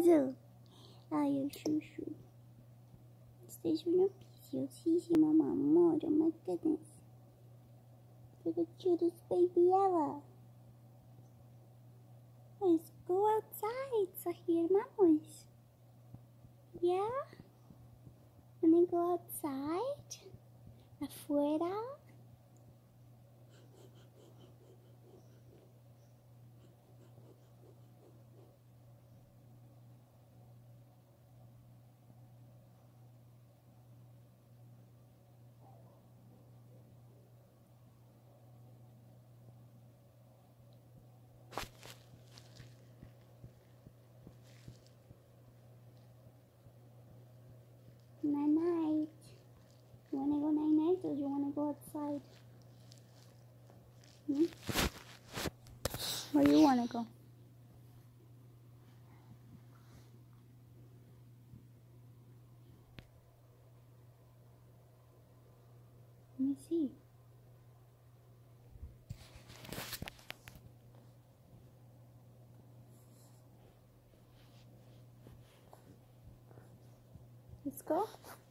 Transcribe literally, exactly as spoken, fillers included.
gostoso. Ai, o chuchu. Esteja no preciosíssimo amor. Oh my goodness. You're the cutest baby ever. Let's go outside. So here, vamos. Yeah? Wanna go outside? Afuera? Night night. You wanna go night night or do you wanna go outside? Hmm? Where do you wanna go? Let me see. Let's go.